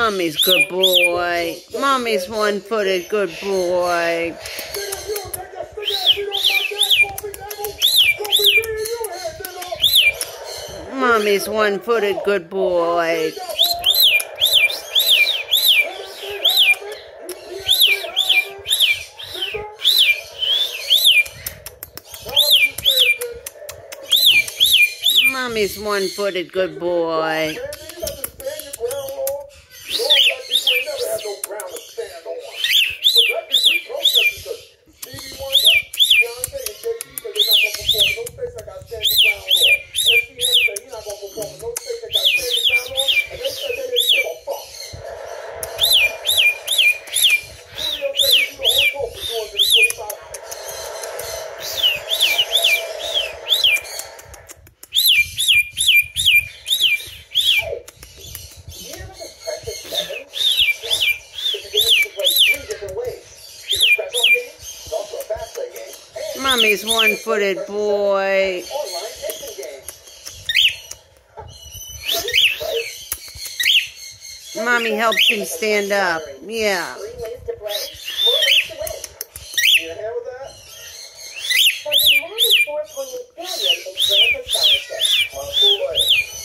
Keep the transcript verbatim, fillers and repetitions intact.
Mommy's good boy. Mommy's one-footed good boy. Mommy's one-footed good boy. Mommy's one-footed good boy. Mommy's one-footed boy. Mommy helps him stand up. Yeah. Spending more than four point eight billion dollars in grants and scholarships.